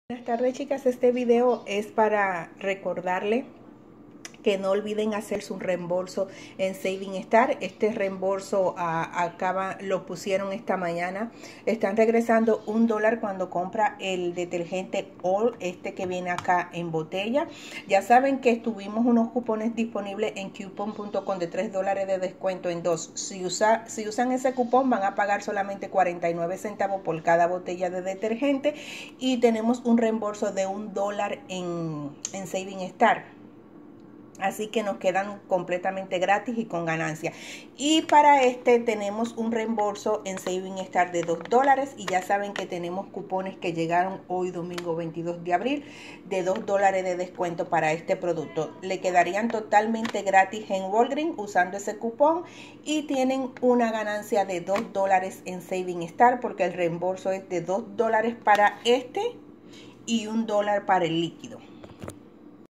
Buenas tardes, chicas. Este video es para recordarle que no olviden hacerse un reembolso en Saving Star. Este reembolso lo pusieron esta mañana. Están regresando $1 cuando compra el detergente All, este que viene acá en botella. Ya saben que tuvimos unos cupones disponibles en coupon.com de $3 de descuento en 2. Si usan ese cupón van a pagar solamente 49 centavos por cada botella de detergente y tenemos un reembolso de $1 en Saving Star. Así que nos quedan completamente gratis y con ganancia. Y para este tenemos un reembolso en Saving Star de $2. Y ya saben que tenemos cupones que llegaron hoy domingo 22 de abril de $2 de descuento para este producto. Le quedarían totalmente gratis en Walgreens usando ese cupón. Y tienen una ganancia de $2 en Saving Star porque el reembolso es de $2 para este y $1 para el líquido.